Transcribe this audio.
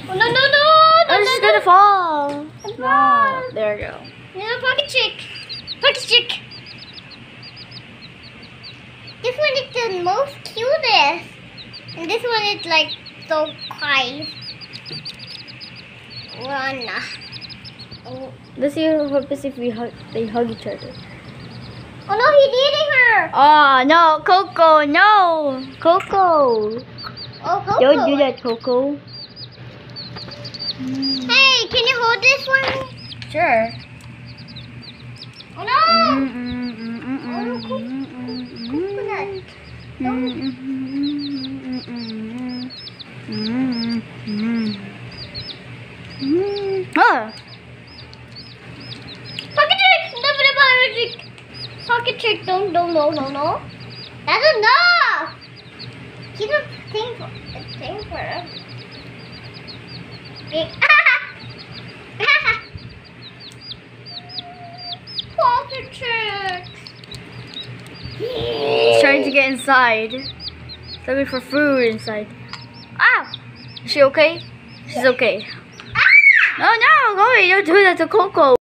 Oh, no, no, no! Oh, she's gonna fall. No, there you go. No, pocket chick. Pocket chick. This one is the most cutest. And this one is like so quiet. Run. Oh. Let's see what happens if they hug each other. Oh no, he's eating her. Oh no, Coco, no, Coco. Oh, Coco. Don't do that, Coco. Hey, can you hold this one? Sure. Oh no. Oh, coconut. Ah. Pocket trick! Pocket trick! Don't, no. That's enough! Keep a thing for us. Pocket trick! She's trying to get inside. She's looking for food inside. Ah! Is she okay? She's okay. No, go away. Don't do that to Coco.